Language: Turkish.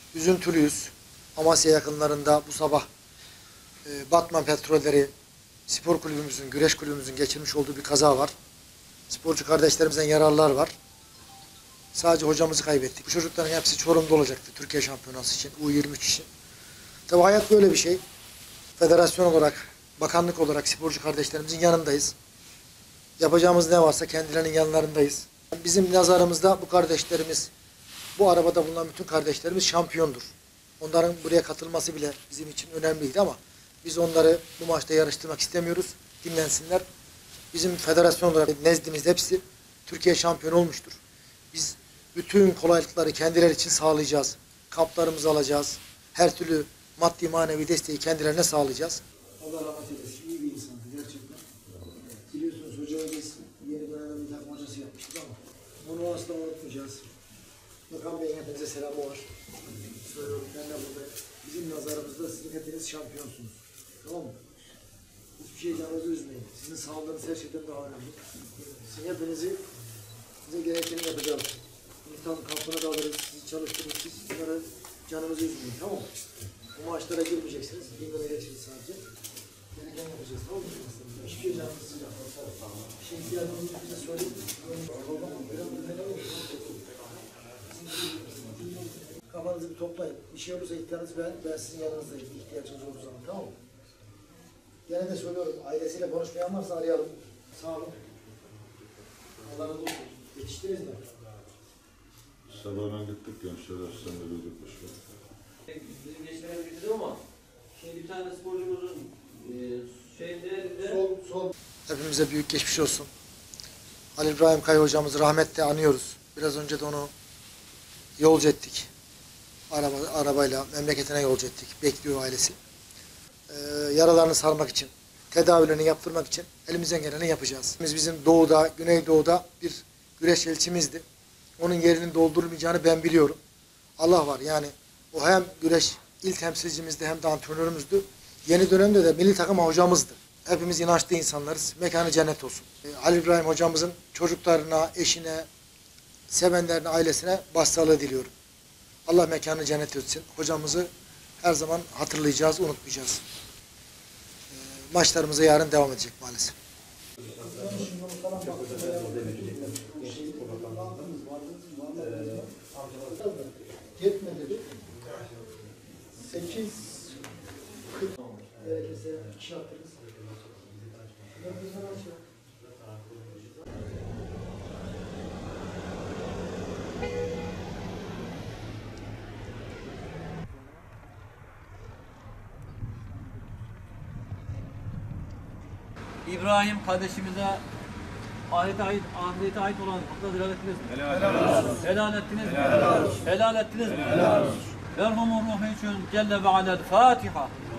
üzüntülüyüz. Amasya yakınlarında bu sabah Batman Petrolleri spor kulübümüzün, güreş kulübümüzün geçirmiş olduğu bir kaza var. Sporcu kardeşlerimizden yaralılar var. Sadece hocamızı kaybettik. Bu çocukların hepsi Çorum'da olacaktı Türkiye Şampiyonası için, U23 için. Tabii hayat böyle bir şey. Federasyon olarak, bakanlık olarak sporcu kardeşlerimizin yanındayız. Yapacağımız ne varsa kendilerinin yanlarındayız. Bizim nazarımızda bu kardeşlerimiz, bu arabada bulunan bütün kardeşlerimiz şampiyondur. Onların buraya katılması bile bizim için önemliydi ama biz onları bu maçta yarıştırmak istemiyoruz. Dinlensinler. Bizim federasyon olarak nezdimizde hepsi Türkiye şampiyonu olmuştur. Biz bütün kolaylıkları kendileri için sağlayacağız. Kaplarımızı alacağız. Her türlü maddi manevi desteği kendilerine sağlayacağız. Allah rahmet eylesin. İyi bir insandı gerçekten. Biliyorsunuz hocamız yeni dönemde bir takım hocası yapmıştık ama onu asla unutmayacağız. Bakan Bey'in hepinize selamı var. Söylüyorum ben de burada. Bizim nazarımızda sizin hepiniz şampiyonsunuz. Tamam mı? Hiçbir şey canınızı üzmeyin. Sizin sağlığınız her şeyden daha önemli. Sizin hepinizi size gerekeni yapacağız. İnsan kampına da alırız, sizi çalıştırırız, siz bunlara canınızı üzmeyin. Tamam mı? Bu maçlara girmeyeceksiniz. Gündeme geçiriz sadece. Gereken yapacağız. Tamam mı? Hiçbir şey canınızı sıcak. Bir şey ihtiyacınızı bize söyleyin. Kafanızı bir toplayın. Bir şey olursa ihtiyacınız ben sizin yanınızdayım. İhtiyacınız olduğu zaman. Tamam mı? Gene de söylüyorum. Ailesiyle konuşmayan varsa arayalım. Sağ olun. Allah razı olsun. Yetiştiniz mi? Sabahına gittik gençler, sen de gözükmüş. Bizim geçmemiz bitirdi ama şimdi bir tane sporcumuzun Sol. Hepimize büyük geçmiş olsun. Halil İbrahim Kaya hocamızı rahmetle anıyoruz. Biraz önce de onu yolcu ettik. Arabayla memleketine yolcu ettik. Bekliyor ailesi. Yaralarını sarmak için, tedavilerini yaptırmak için elimizden geleni yapacağız. Bizim doğuda, güneydoğuda bir güreş elçimizdi. Onun yerinin doldurulmayacağını ben biliyorum. Allah var yani o hem güreş il temsilcimizdi hem de antrenörümüzdü. Yeni dönemde de milli takım hocamızdı. Hepimiz inançlı insanlarız. Mekanı cennet olsun. Halil İbrahim hocamızın çocuklarına, eşine, sevenlerine, ailesine başsağlığı diliyorum. Allah mekanı cennet etsin. Hocamızı her zaman hatırlayacağız, unutmayacağız. Maçlarımıza yarın devam edecek maalesef. Yetmedi. 8 40 gerekirse 2 atırız. İbrahim kardeşimize ahirete ait olan hakları helal ettiniz mi? Helal ettiniz mi? Helal ettiniz mi? Merhumun ruhu için Celle ve Alel Fatiha.